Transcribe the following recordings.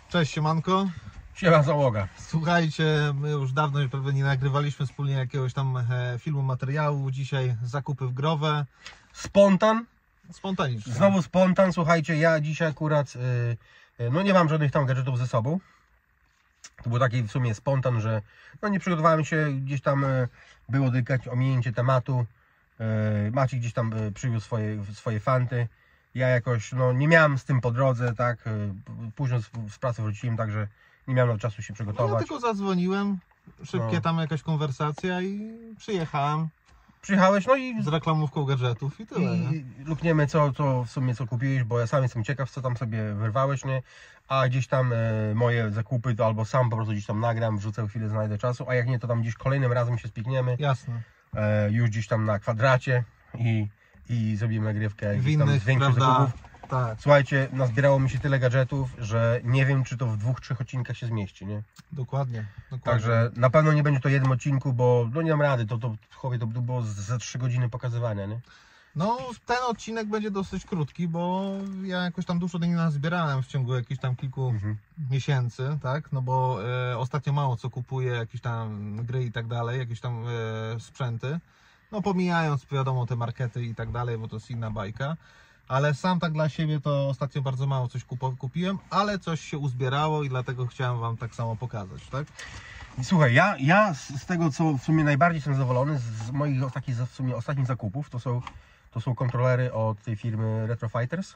Cześć, siemanko. Siema załoga. Słuchajcie, my już dawno pewnie nie nagrywaliśmy wspólnie jakiegoś tam filmu, materiału. Dzisiaj zakupy w Growe. Spontan. Spontanicznie. Znowu spontan. Słuchajcie, ja dzisiaj akurat no nie mam żadnych tam gadżetów ze sobą. To był taki w sumie spontan, że no nie przygotowałem się, gdzieś tam było delikatnie ominięcie tematu. Maciej gdzieś tam przywiózł swoje fanty. Ja jakoś no nie miałem z tym po drodze, tak. Późno z pracy wróciłem, także nie miałem czasu się No, przygotować. ja tylko zadzwoniłem, szybkie No. tam jakaś konwersacja i przyjechałem Przyjechałeś, no i z reklamówką gadżetów i tyle. nie? I lukniemy co w sumie co kupiłeś, bo ja sam jestem ciekaw, co tam sobie wyrwałeś, nie? A gdzieś tam moje zakupy to albo sam po prostu gdzieś tam nagram, wrzucę chwilę, znajdę czasu, a jak nie, to tam gdzieś kolejnym razem się spikniemy, Jasne. już gdzieś tam na kwadracie i zrobimy nagrywkę W gdzieś tam innych, z większych prawda? zakupów. Tak, Słuchajcie, nazbierało mi się tyle gadżetów, że nie wiem, czy to w 2-3 odcinkach się zmieści, nie? dokładnie. Także na pewno nie będzie to jednym odcinku, bo no nie dam rady, to było ze 3 godziny pokazywania, nie? No, ten odcinek będzie dosyć krótki, bo ja jakoś tam dużo nie nazbierałem w ciągu jakichś tam kilku miesięcy, tak? No bo ostatnio mało co kupuję, jakieś tam gry i tak dalej, jakieś tam sprzęty. No pomijając, wiadomo, te markety i tak dalej, bo to jest inna bajka. Ale sam tak dla siebie to ostatnio bardzo mało coś kupiłem, ale coś się uzbierało i dlatego chciałem Wam tak samo pokazać, tak? Słuchaj, ja z tego, co w sumie najbardziej jestem zadowolony, z moich takich w sumie ostatnich zakupów, to są kontrolery od tej firmy Retro Fighters.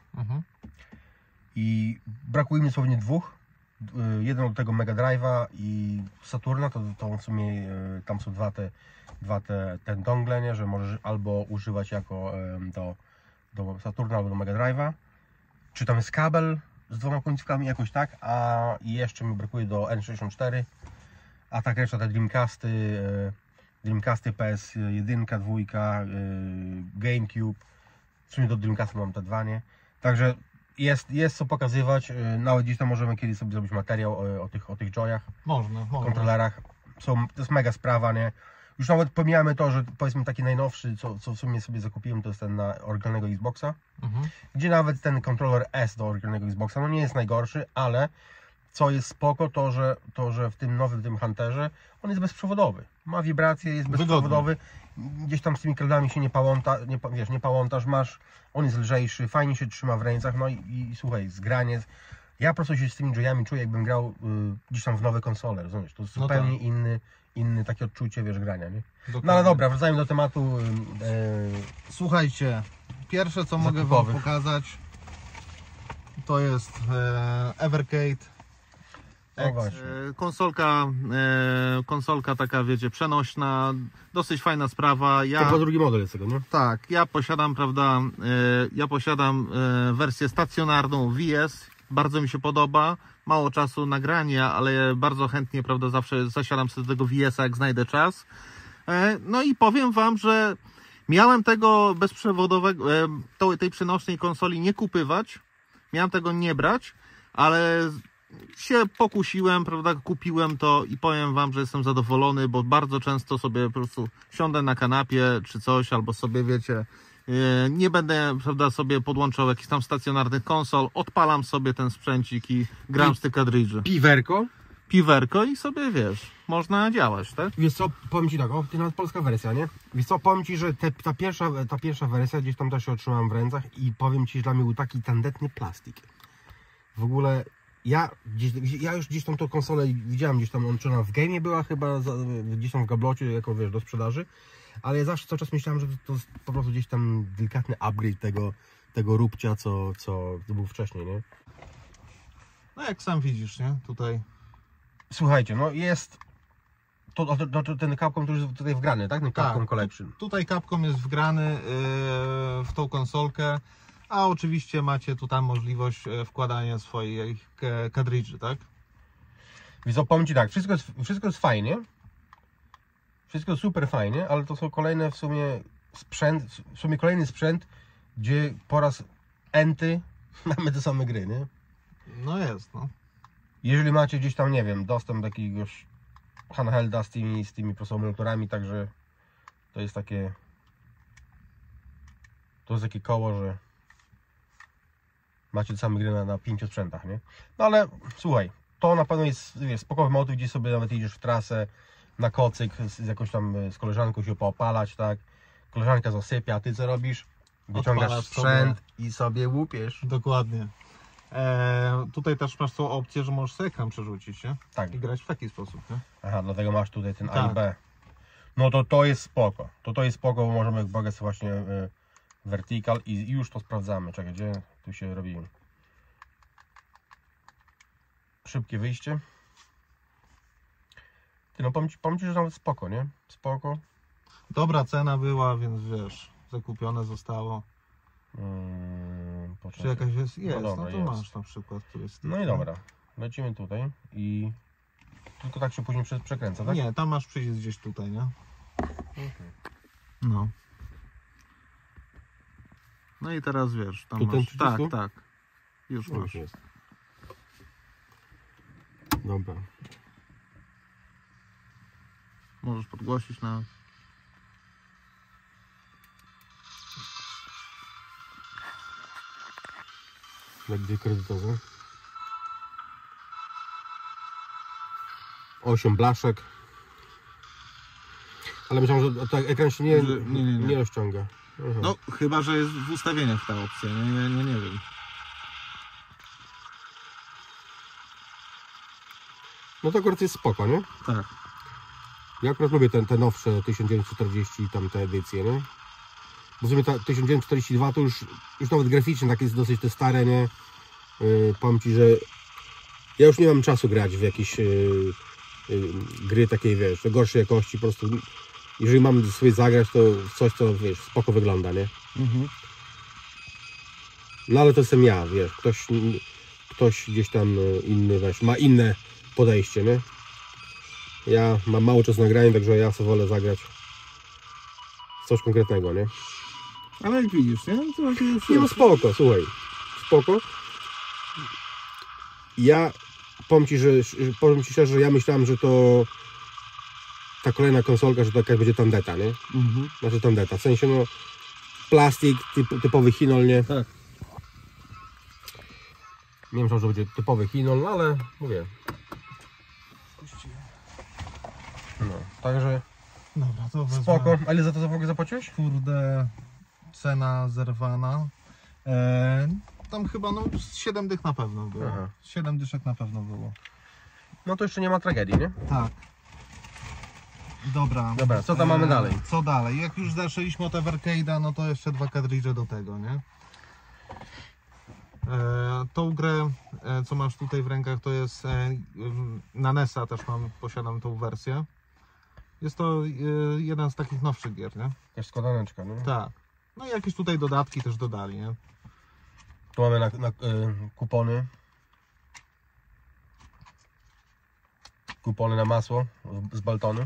I brakuje mi dosłownie dwóch. Jeden od tego Mega Drive'a i Saturna, to w sumie tam są te dongle, nie? Że możesz albo używać jako do Saturna albo do Mega Drive'a. Czy tam jest kabel z 2 końcówkami, jakoś tak, a jeszcze mi brakuje do N64. A tak reszta te Dreamcasty PS1, 2, GameCube. W sumie do Dreamcasta mam te dwa, nie? Także jest co pokazywać. Nawet gdzieś tam możemy kiedyś sobie zrobić materiał o tych joyach, Można. kontrolerach. To jest mega sprawa, nie? Już nawet pomijamy to, że powiedzmy taki najnowszy, co w sumie sobie zakupiłem, to jest ten na oryginalnego Xboxa. Gdzie nawet ten kontroler S do oryginalnego Xboxa, no nie jest najgorszy, ale co jest spoko, to że w tym nowym Hunterze on jest bezprzewodowy. Ma wibracje, jest bezprzewodowy. Gdzieś tam z tymi kradami się nie pałątasz, on jest lżejszy, fajnie się trzyma w rękach, no i słuchaj, zgranie. Ja po prostu się z tymi joyami czuję, jakbym grał gdzieś tam w nowe konsole, rozumiesz? To jest zupełnie inny takie odczucie, wiesz, grania, nie? Dokładnie. No ale dobra, wracajmy do tematu. Słuchajcie, pierwsze co mogę Wam Zakupowych. pokazać, to jest Evercade. O, właśnie. Konsolka taka, wiecie, przenośna, dosyć fajna sprawa. To chyba drugi model jest tego, nie? Tak, ja posiadam, prawda, wersję stacjonarną VS, bardzo mi się podoba, mało czasu nagrania, ale bardzo chętnie, prawda, zawsze zasiadam sobie do tego VS-a, jak znajdę czas. No i powiem Wam, że miałem tego bezprzewodowego, tej przenośnej konsoli nie kupywać, miałem tego nie brać, ale się pokusiłem, prawda, kupiłem to i powiem Wam, że jestem zadowolony, bo bardzo często sobie po prostu siądę na kanapie czy coś, albo sobie, wiecie, nie będę, prawda, sobie podłączał jakichś tam stacjonarnych konsol, odpalam sobie ten sprzęcik i gram z tych kadridży. Piwerko i sobie, wiesz, można działać, tak? Wiesz co, powiem Ci tak, to jest nawet polska wersja, nie? Wiesz co, powiem Ci, że ta pierwsza wersja gdzieś tam też się otrzymałem w rękach i powiem Ci, że dla mnie był taki tandetny plastik. W ogóle ja już gdzieś tam tą konsolę widziałem, gdzieś tam czy ona w game była chyba, gdzieś tam w gablocie, jako wiesz, do sprzedaży, ale ja zawsze cały czas myślałem, że to jest po prostu gdzieś tam delikatny upgrade tego róbcia, co był wcześniej, nie? No jak sam widzisz, nie? Tutaj. Słuchajcie, no jest ten Capcom, który jest tutaj wgrany, tak? Ten Capcom Collection. Tutaj Capcom jest wgrany w tą konsolkę, a oczywiście macie tu tam możliwość wkładania swoich kadridży, tak? Więc powiem Ci tak, wszystko jest fajnie, wszystko jest super fajnie, ale to są kolejne w sumie kolejny sprzęt, gdzie po raz enty mamy te same gry, nie? No jest, no. Jeżeli macie gdzieś tam, nie wiem, dostęp do jakiegoś handhelda z tymi procesorami, także to jest takie koło, że macie te same gry na 5 sprzętach, nie? No ale słuchaj, to na pewno jest, wiesz, spokojny motyw, gdzie sobie nawet idziesz w trasę na kocyk z jakąś tam, z koleżanką się poopalać, tak? Koleżanka zasypia, a ty co robisz? Wyciągasz Odpalasz sprzęt i sobie łupiesz. Dokładnie. Tutaj też masz tą opcję, że możesz sobie ekran przerzucić, nie? Tak. I grać w taki sposób, nie? Aha, dlatego masz tutaj ten A Tak. i B. No to jest spoko. To jest spoko, bo możemy bogać właśnie vertical i już to sprawdzamy. Czekaj, gdzie tu się robi szybkie wyjście. Ty, no powiem ci, że nawet spoko, nie? Spoko. Dobra cena była, więc wiesz, zakupione zostało. Czy Poczekaj. jakaś jest? Jest, No dobra, no to jest. masz na przykład turystykę. No i dobra, lecimy tutaj i tylko tak się później przekręca, tak? Nie, tam masz przycisk gdzieś tutaj, nie? No. No i teraz wiesz, tam Tu ten masz... przycisk Tak, tu? tak. Już No, masz. jest. Dobra. Możesz podgłosić na... Na gdzie kredytowe? 8 blaszek. Ale myślałem, że tak ekran się nie rozciąga. Aha. No, chyba że jest w ustawieniach ta opcja, nie wiem. No to akurat jest spoko, nie? Tak. Ja akurat lubię te nowsze 1940 tamte edycje, nie? Bo w sumie ta 1942 to już nawet graficznie tak jest dosyć te stare, nie? Powiem ci, że ja już nie mam czasu grać w jakieś gry takiej, wiesz, gorszej jakości, po prostu jeżeli mam sobie zagrać, to w coś, co, wiesz, spoko wygląda, nie? No ale to jestem ja, wiesz, ktoś gdzieś tam inny, wiesz, ma inne podejście, nie? Ja mam mało czasu na granie, także ja sobie wolę zagrać w coś konkretnego, nie? Ale jak widzisz, nie? To już Nie, no spoko, słuchaj, spoko. Ja powiem ci szczerze, że ja myślałem, że to ta kolejna konsolka, że to jakaś będzie tandeta, nie? Znaczy tandeta, w sensie no plastik, typowy Hinol, nie? Tak. Nie myślałem, że będzie typowy Hinol, no ale mówię. No, także Dobra, to wezmę. spoko. A ile za to w ogóle zapłaciłeś? Kurde, cena zerwana. Tam chyba no 7 dych na pewno było. Aha. 7 dyszek na pewno było. No to jeszcze nie ma tragedii, nie? Tak. Dobra. Dobra, co tam mamy dalej? Co dalej? Jak już zaczęliśmy od Evercade'a, no to jeszcze 2 kadridże do tego, nie? Tą grę, co masz tutaj w rękach, to jest na NES-a też posiadam tą wersję. Jest to jeden z takich nowszych gier, nie? Jakaś składaneczka, nie? Tak. No i jakieś tutaj dodatki też dodali, nie? Tu mamy na kupony. Kupony na masło z Baltony.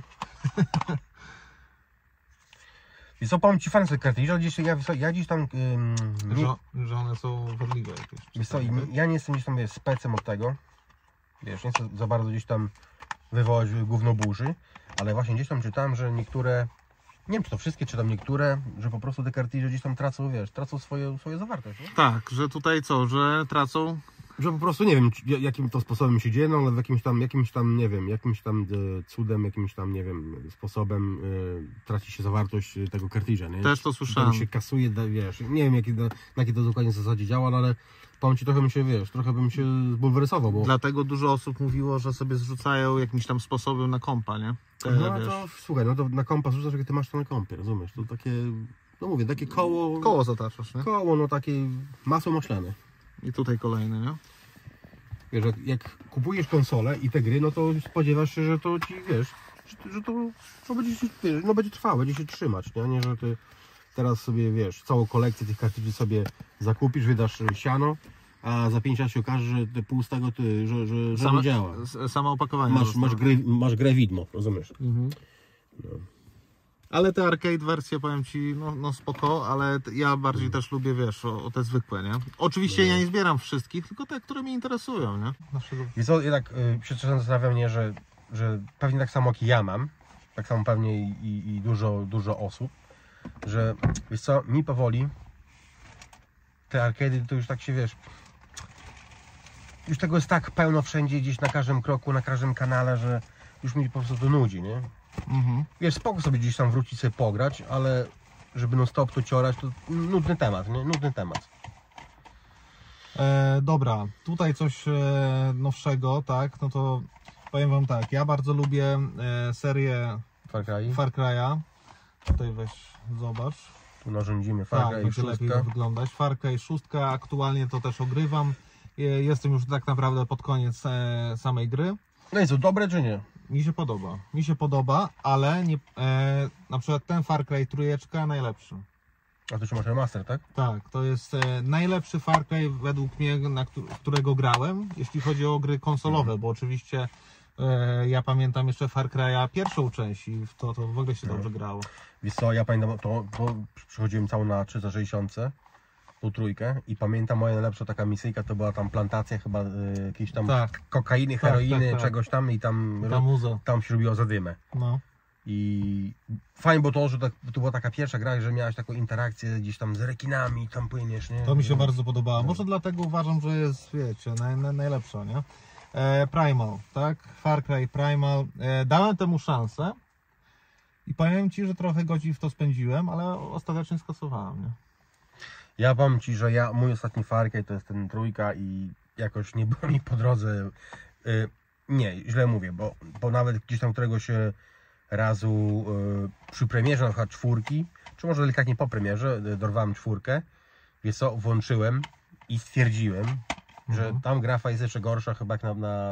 I co, powiem ci, fajne są karty. Ja gdzieś tam... Że one są wadliwe jakieś. Wiesz co, ja nie jestem gdzieś tam, wiesz, specem od tego. Wiesz, nie chcę za bardzo gdzieś tam wywołać gównoburzy, ale właśnie gdzieś tam czytałem, że niektóre, nie wiem czy to wszystkie, czy tam niektóre, że po prostu te karty gdzieś tam tracą, wiesz, tracą swoją zawartość, nie? Tak, że tutaj co, że tracą? Że po prostu nie wiem, jakim to sposobem się dzieje, no ale w jakimś tam, nie wiem, jakimś tam cudem, jakimś tam, nie wiem, sposobem traci się zawartość tego kartridża, nie? Też to słyszałem. Się kasuje, wiesz, nie wiem na jakiej to dokładnie zasadzie działa, no ale powiem ci, trochę bym się zbulwerysował, bo... Dlatego dużo osób mówiło, że sobie zrzucają jakimś tam sposobem na kompa, nie? No to słuchaj, no to na kompa zrzucasz, jak ty masz to na kompie, rozumiesz? To takie, no mówię, takie koło... Koło zataczasz, nie? Koło, no takie masło maślane. I tutaj kolejny, nie? Wiesz, jak kupujesz konsolę i te gry, no to spodziewasz się, że to ci, wiesz, że to będzie się, wiesz, no będzie trwało, będzie się trzymać, nie? Nie, że ty teraz sobie, wiesz, całą kolekcję tych kartridży sobie zakupisz, wydasz siano, a za 5 lat się okaże, że te pół z tego że nie działa. Same opakowanie. Masz grę widmo, rozumiesz? Mhm. No. Ale te arcade wersje, powiem ci, no spoko, ale ja bardziej też lubię, wiesz, o te zwykłe, nie? Oczywiście ja nie zbieram wszystkich, tylko te, które mnie interesują, nie? I co, jednak się czasem zastanawia mnie, że pewnie tak samo jak ja mam, tak samo pewnie i dużo osób, że wiesz co, mi powoli te arcady to już tak się, wiesz, już tego jest tak pełno wszędzie, gdzieś na każdym kroku, na każdym kanale, że już mi po prostu to nudzi, nie? Wiesz, spoko sobie gdzieś tam wrócić sobie pograć, ale żeby non stop to ciorać, to nudny temat, nie? Nudny temat. Dobra, tutaj coś nowszego, tak, no to powiem wam tak, ja bardzo lubię serię Far Cry'a. Tutaj weź, zobacz. Tu narządzimy Far Cry będzie lepiej wyglądać. Far Cry 6, aktualnie to też ogrywam. Jestem już tak naprawdę pod koniec samej gry. No i co, dobre czy nie? Mi się podoba, ale nie, na przykład ten Far Cry 3 najlepszy. A to czy masz remaster, tak? Tak, to jest najlepszy Far Cry według mnie, którego grałem, jeśli chodzi o gry konsolowe, bo oczywiście ja pamiętam jeszcze Far Cry'a pierwszą część i to w ogóle się dobrze grało. Wiesz co, ja pamiętam, to przychodziłem całą na 360, tą trójkę i pamiętam moja najlepsza taka misyjka to była tam plantacja chyba jakiejś tam kokainy, heroiny, czegoś tam i tam się robiło zadymę. No. I fajnie było to, że to była taka pierwsza gra, że miałeś taką interakcję gdzieś tam z rekinami, tam płyniesz, nie? To mi się bardzo podobało. Może dlatego uważam, że jest, wiecie, najlepsza, nie? Primal, tak? Far Cry Primal. Dałem temu szansę i powiem Ci, że trochę godzin w to spędziłem, ale ostatecznie skasowałem, nie? Ja powiem Ci, że mój ostatni Far Cry to jest ten trójka i jakoś nie było mi po drodze. Nie, źle mówię, bo nawet gdzieś tam któregoś razu przy premierze na przykład 4, czy może delikatnie po premierze, dorwałem 4, wiesz co, włączyłem i stwierdziłem, że tam grafa jest jeszcze gorsza chyba jak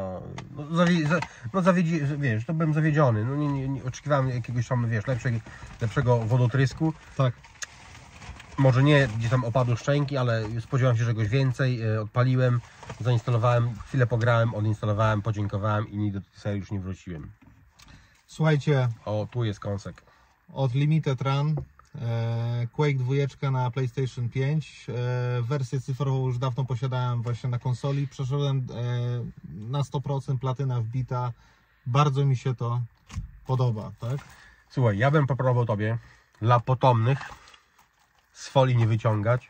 wiesz, to byłem zawiedziony, no nie oczekiwałem jakiegoś tam, wiesz, lepszego wodotrysku. Tak. Może nie gdzieś tam opadły szczęki, ale spodziewałem się czegoś więcej, odpaliłem, zainstalowałem, chwilę pograłem, odinstalowałem, podziękowałem i nigdy do tej serii już nie wróciłem. Słuchajcie. O, tu jest kąsek. Od Limited Run Quake 2 na PlayStation 5. Wersję cyfrową już dawno posiadałem właśnie na konsoli. Przeszedłem na 100%, platyna wbita. Bardzo mi się to podoba, tak? Słuchaj, ja bym proponował Tobie dla potomnych z folii nie wyciągać.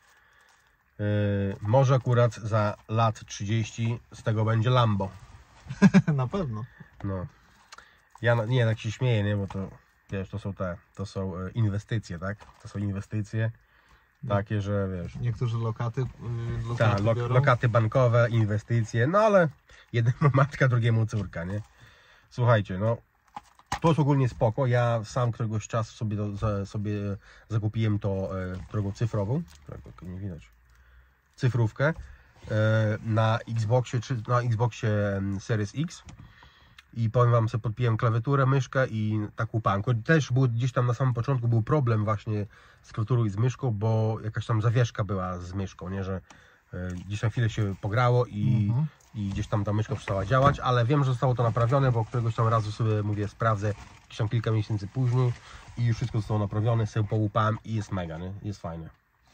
Może akurat za lat 30 z tego będzie Lambo. Na pewno. No. Ja nie, tak się śmieję, nie, bo to wiesz, to są inwestycje, tak? To są inwestycje takie, że wiesz. Niektórzy lokaty lokaty bankowe, inwestycje, no ale jednemu matka, drugiemu córka, nie? Słuchajcie, no to jest ogólnie spoko. Ja sam któregoś czasu sobie zakupiłem drogą cyfrową, nie widać, cyfrówkę na Xboxie Series X. I powiem Wam, sobie podpiłem klawiaturę, myszkę i taką pankę. Też gdzieś tam na samym początku był problem właśnie z klawiaturą i z myszką, bo jakaś tam zawieszka była z myszką, nie? Że gdzieś na chwilę się pograło i gdzieś tam ta myszka przestała działać, ale wiem, że zostało to naprawione, bo któregoś tam razu sobie mówię, sprawdzę gdzieś tam kilka miesięcy później i już wszystko zostało naprawione, sobie połupałem i jest mega, nie? Jest fajne.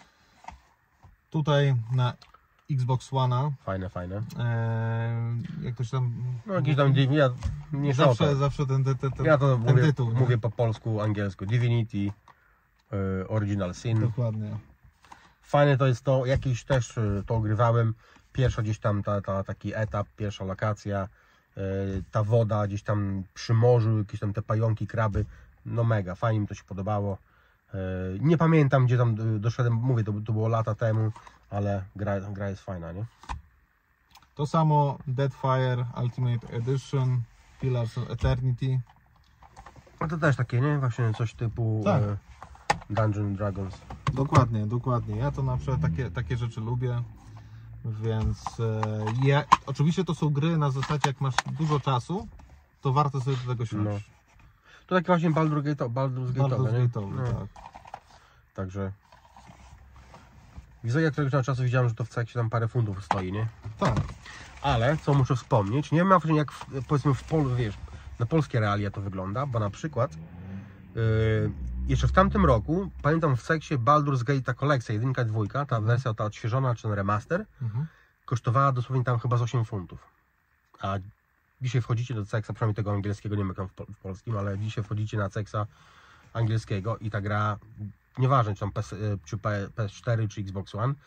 Tutaj na Xbox One'a. Fajne. Jak to się tam... No gdzieś tam, ja nie zawsze ten ja to ten tytuł. Mówię po polsku, angielsku. Divinity, Original Sin. Dokładnie. Fajne to jest to, jakiś też to ogrywałem. Pierwsza gdzieś tam taki etap, pierwsza lokacja, ta woda gdzieś tam przy morzu, jakieś tam te pająki, kraby. No mega, fajnie mi to się podobało. Nie pamiętam gdzie tam doszedłem, mówię, to było lata temu, ale gra jest fajna, nie? To samo Deadfire Ultimate Edition, Pillars of Eternity. No to też takie, nie? Właśnie coś typu Dungeons & Dragons. Dokładnie. Ja to na przykład takie rzeczy lubię, więc oczywiście to są gry na zasadzie, jak masz dużo czasu, to warto sobie do tego siąść. No. To taki właśnie Baldur's Gate'owy, no. Tak. Także widzę, jak któregoś czasu widziałem, że to w ceksie tam parę funtów stoi, nie? Tak. Ale, co muszę wspomnieć, nie wiem jak powiedzmy wiesz, na polskie realia to wygląda, bo na przykład jeszcze w tamtym roku, pamiętam w ceksie Baldur's Gate kolekcja 1 i 2, ta wersja ta odświeżona, czy ten remaster, kosztowała dosłownie tam chyba z 8 funtów. A dzisiaj wchodzicie do ceksa, przynajmniej tego angielskiego, nie wiem jak w polskim, ale dzisiaj wchodzicie na ceksa angielskiego i ta gra, nieważne czy tam PS4 czy Xbox One,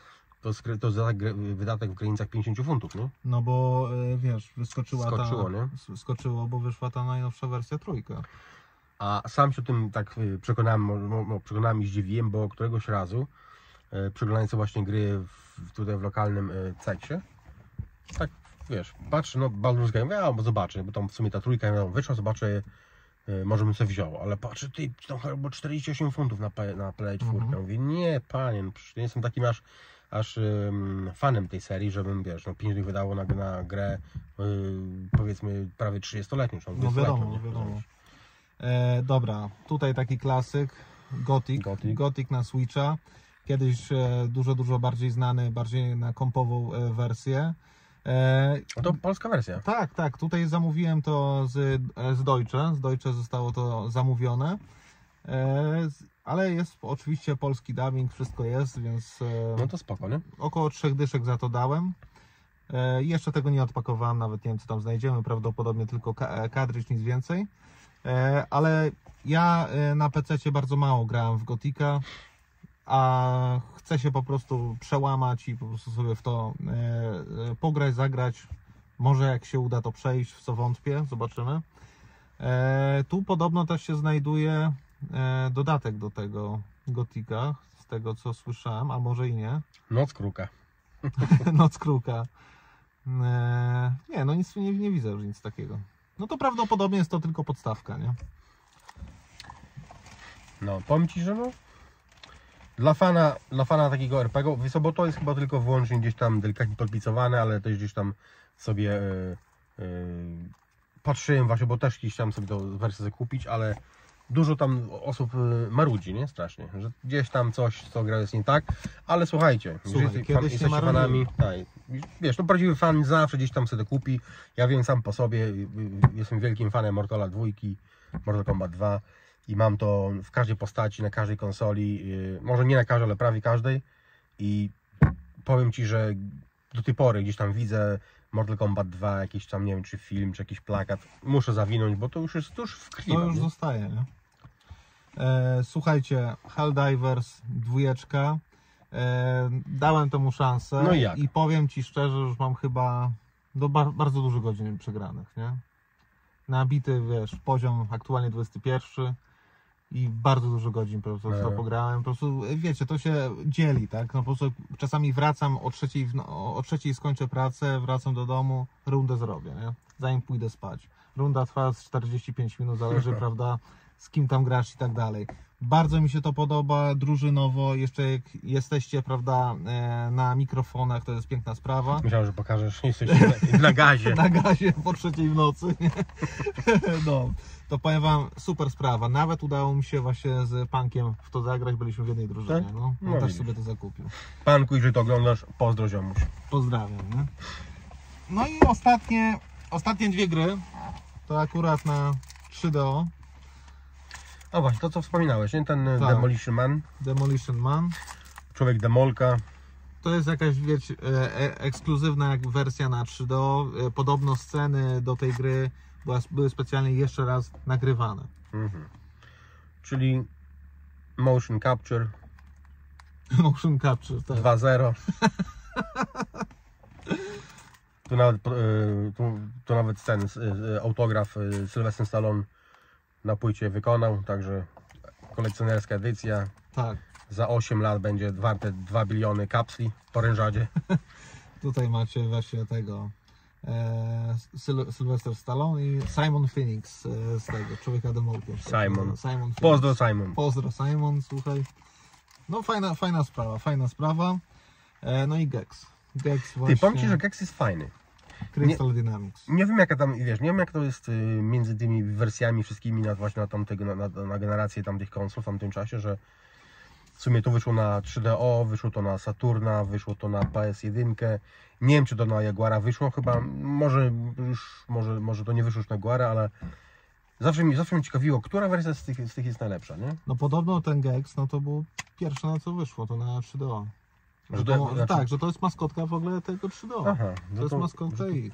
to za wydatek w granicach 50 funtów, nie? No bo wiesz, Skoczyło, nie? Skoczyło, bo wyszła ta najnowsza wersja trójka. A sam się o tym tak przekonałem i zdziwiłem, bo któregoś razu przeglądając właśnie gry tutaj w lokalnym ceksie, tak wiesz, patrzę, no Baldur's Gate, mówię, bo zobaczę, bo tam w sumie ta trójka wyszła, zobaczę, może bym sobie wziął, ale patrzę, ty, tam chyba 48 funtów na Play 4. Mówię, nie, panie, no, przecież nie jestem takim aż fanem tej serii, żebym, wiesz, no 5 dych wydało na grę, powiedzmy, prawie 30-letnią, czy no wiadomo, wiadomo. Dobra, tutaj taki klasyk, Gothic na Switcha. Kiedyś dużo bardziej znany, bardziej na kompową wersję. To polska wersja. Tak, tutaj zamówiłem to z Deutsche. Z Deutsche zostało to zamówione. Ale jest oczywiście polski dubbing, wszystko jest, więc... No to spoko, nie? Około 3 dyszek za to dałem. Jeszcze tego nie odpakowałem, nawet nie wiem co tam znajdziemy, prawdopodobnie tylko kadrycz, nic więcej. Ale ja na PC bardzo mało grałem w Gothica, a chcę się po prostu przełamać i po prostu sobie w to pograć, zagrać. Może jak się uda to przejść, w co wątpię, zobaczymy. Tu podobno też się znajduje dodatek do tego Gothica, z tego co słyszałem, a może i nie. Noc Kruka. Noc Kruka. Nie, no nic nie widzę już nic takiego. No to prawdopodobnie jest to tylko podstawka, nie? No, powiem Ci, że no dla fana takiego RPG, bo to jest chyba tylko wyłącznie gdzieś tam delikatnie podpicowane, ale też gdzieś tam sobie patrzyłem właśnie, bo też gdzieś tam sobie tą wersję zakupić, ale dużo tam osób marudzi, nie? Strasznie, że gdzieś tam coś, co gra jest nie tak, ale słuchajcie, jeżeli jesteście fanami, tak, wiesz, no prawdziwy fan zawsze gdzieś tam sobie to kupi. Ja wiem sam po sobie, jestem wielkim fanem Mortala 2, Mortal Kombat 2 i mam to w każdej postaci, na każdej konsoli, może nie na każdej, ale prawie każdej i powiem Ci, że do tej pory gdzieś tam widzę Mortal Kombat 2, jakiś tam, nie wiem, czy film, czy jakiś plakat, muszę zawinąć, bo to już jest tuż w krwi. To już zostaje, nie? Słuchajcie, Helldivers 2, dałem temu szansę, no i powiem Ci szczerze, że już mam chyba bardzo dużo godzin przegranych, nie? Nabity, wiesz, poziom aktualnie 21 i bardzo dużo godzin po prostu to pograłem. Po prostu, wiecie, to się dzieli, tak? No po prostu czasami wracam o trzeciej skończę pracę, wracam do domu, rundę zrobię, nie? Zanim pójdę spać. Runda trwa z 45 minut, zależy, prawda, z kim tam grasz i tak dalej. Bardzo mi się to podoba, drużynowo, jeszcze jak jesteście, prawda, na mikrofonach, to jest piękna sprawa. Myślałem, że pokażesz, jesteście na gazie. Na gazie po 3 w nocy. No, to powiem Wam, super sprawa. Nawet udało mi się właśnie z Punkiem w to zagrać, byliśmy w jednej drużynie. Tak? No, on No też widzisz. sobie to zakupił. Panku, jeżeli to oglądasz, pozdro ziomuś. Pozdrawiam. Nie? No i ostatnie 2 gry, to akurat na 3DO. O właśnie, to co wspominałeś, nie? Ten Tak. Demolition Man, Człowiek Demolka. To jest jakaś, wiecie, ekskluzywna wersja na 3DO. Podobno sceny do tej gry były specjalnie jeszcze raz nagrywane. Czyli Motion Capture Motion Capture, tak. 2.0. Tu nawet ten autograf Sylwester Stallone na płycie wykonał, także kolekcjonerska edycja. Tak. Za 8 lat będzie warte 2 biliony kapsli po rężadzie. Tutaj macie właśnie tego Sylvester Stallone i Simon Phoenix z tego Człowieka Demolki. Simon. Phoenix. Pozdro Simon. Pozdro Simon, słuchaj. No fajna sprawa. No i Gex. Ty, powiem Ci, że Gex jest fajny. Crystal Dynamics. Nie wiem jaka tam, wiesz, nie wiem jak to jest między tymi wersjami wszystkimi na generację tamtych konsol w tamtym czasie, że w sumie to wyszło na 3DO, wyszło to na Saturna, wyszło to na PS1. Nie wiem czy to na Jaguara wyszło, chyba może to nie wyszło już na Jaguara, ale zawsze mnie ciekawiło, która wersja z tych jest najlepsza, nie? No podobno ten Gex, no to był pierwszy na co wyszło, to na 3DO. Znaczy... że to jest maskotka w ogóle tego 3DO. Aha, to jest maskotka ich.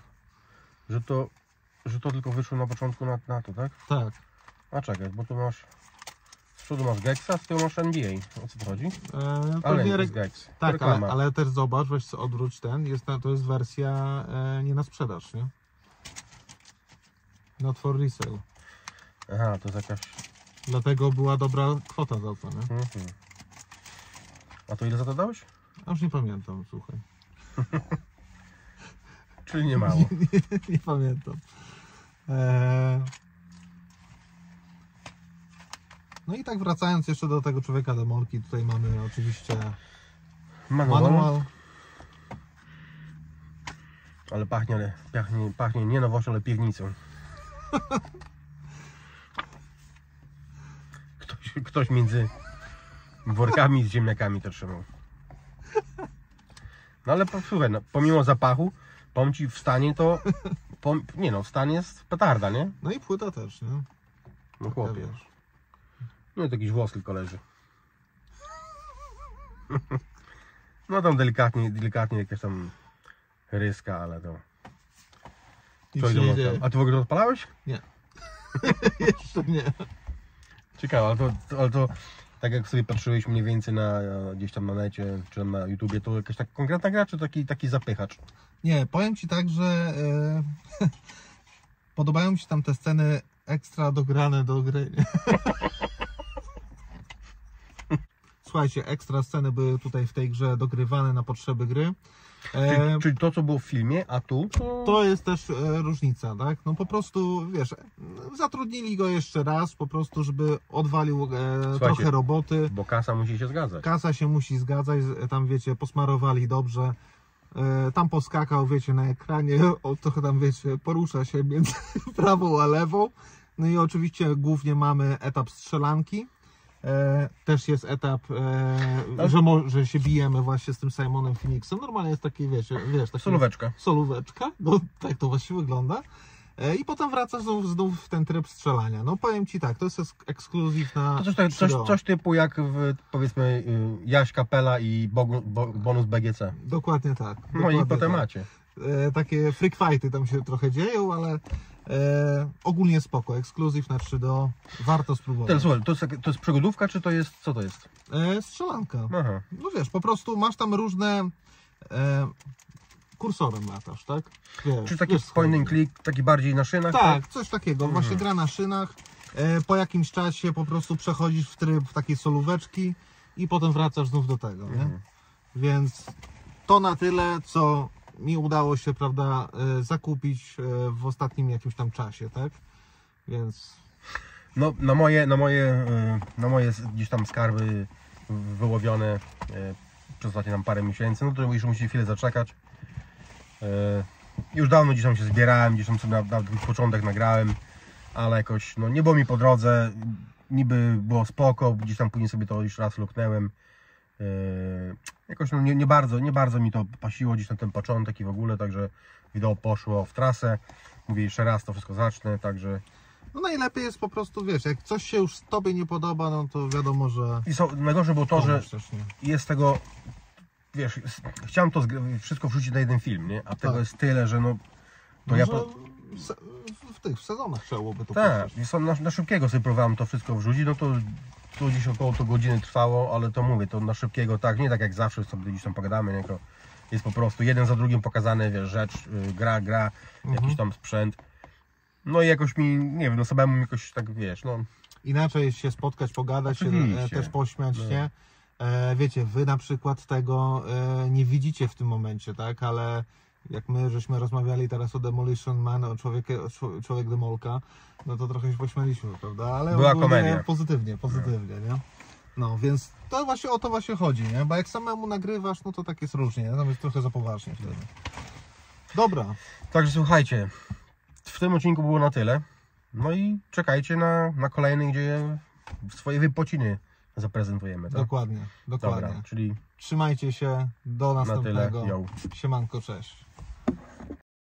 Że to tylko wyszło na początku na to, tak? Tak. A czekaj, bo tu masz Z przodu masz Gexa, z tyłu masz NBA. O co to chodzi? Ale Pewnie nie, to jest Gex. tak, Reklama. ale też zobacz, weź sobie odwróć ten, to jest wersja nie na sprzedaż, nie? Not for resale. Aha, to jest jakaś... Dlatego była dobra kwota za to, nie? Mhm. A to ile za to dałeś? A już nie pamiętam, słuchaj. Czyli nie mało. Nie pamiętam. No i tak wracając jeszcze do tego człowieka demolki, tutaj mamy oczywiście manual. Ale pachnie nie nowością, ale piwnicą. Ktoś między workami z ziemniakami to trzymał. No ale słuchaj, no, pomimo zapachu, powiem ci, w stanie to... nie no, w stanie jest petarda, nie? No i płyta też, nie? No chłopie. Ja wiesz. No to jakiś włos tylko leży. No tam delikatnie jakaś tam ryska, ale to... Nic Co się nie idą dzieje. tam? A ty w ogóle to odpalałeś? Nie. Jeszcze nie. Ciekawe, ale to tak jak sobie patrzyłeś mniej więcej gdzieś tam na necie, czy na YouTubie, to jakaś tak konkretna gra, czy taki zapychacz? Nie, powiem Ci tak, że podobają mi się tam te sceny ekstra dograne do gry. Słuchajcie, ekstra sceny były tutaj w tej grze dogrywane na potrzeby gry. Czyli to, co było w filmie, a tu? To jest też różnica, tak? No po prostu, wiesz, zatrudnili go jeszcze raz, po prostu, żeby odwalił trochę roboty. Bo kasa musi się zgadzać. Kasa się musi zgadzać, tam wiecie, posmarowali dobrze. Tam poskakał, wiecie, na ekranie, trochę tam, wiecie, porusza się między prawą a lewą. No i oczywiście głównie mamy etap strzelanki. Też jest etap, że się bijemy właśnie z tym Simonem Phoenixem. Normalnie jest taki, wiesz, taki solóweczka, no tak to właśnie wygląda. I potem wracasz znów w ten tryb strzelania. No powiem Ci tak, to jest ekskluzyw na to coś typu jak w, powiedzmy, Jaś Kapela i bonus BGC. Dokładnie tak. No dokładnie i potem tak. macie. Takie freak fighty tam się trochę dzieją, ale ogólnie spoko. Ekskluzyw na 3D, warto spróbować. Teraz, słuchaj, to jest przygodówka, czy to jest, co to jest? Strzelanka. Aha. No wiesz, po prostu masz tam różne kursorem latasz, tak? Wiesz, Czy taki point and click, taki bardziej na szynach? Tak, coś takiego. Właśnie gra na szynach. Po jakimś czasie po prostu przechodzisz w tryb takiej solóweczki i potem wracasz znów do tego, nie? Więc to na tyle, co mi udało się, prawda, zakupić w ostatnim jakimś tam czasie, tak? Więc... No, na moje gdzieś tam skarby wyłowione przez ostatnie tam parę miesięcy, no to już musi chwilę zaczekać. Już dawno gdzieś tam się zbierałem, gdzieś tam sobie na początek nagrałem, ale jakoś no, nie było mi po drodze, niby było spoko, gdzieś tam później sobie to już raz luknęłem. Jakoś no, nie bardzo mi to pasiło gdzieś na ten początek i w ogóle, także wideo poszło w trasę. Mówię, jeszcze raz to wszystko zacznę, także... No najlepiej jest po prostu, wiesz, jak coś się już Tobie nie podoba, no to wiadomo, że... I najgorsze było to, że jest tego... Wiesz, chciałem to wszystko wrzucić na jeden film, nie? A tego jest tyle, że no... To ja w sezonach trzeba byłoby to tak, na szybkiego sobie próbowałem to wszystko wrzucić, no to gdzieś około to godziny trwało, ale to mówię, to na szybkiego, tak, nie tak jak zawsze sobie gdzieś tam pogadamy, nie? Jest po prostu jeden za drugim pokazany, wiesz, rzecz, gra, jakiś tam sprzęt. No i jakoś mi, nie wiem, no samemu jakoś tak, wiesz, no... Inaczej się spotkać, pogadać, się, też pośmiać się. Wiecie, wy na przykład tego nie widzicie w tym momencie, tak, ale jak my żeśmy rozmawiali teraz o Demolition Man, o człowiek demolka, no to trochę się pośmialiśmy, prawda, ale była komedia. Pozytywnie, nie? No, więc to właśnie o to właśnie chodzi, nie? Bo jak samemu nagrywasz, no to tak jest różnie, tam jest trochę za poważnie wtedy. Dobra. Także słuchajcie, w tym odcinku było na tyle. No i czekajcie na kolejny, gdzie swoje wypociny zaprezentujemy. Tak? Dokładnie. Dobra, czyli trzymajcie się, do następnego. Na tyle. Siemanko, cześć.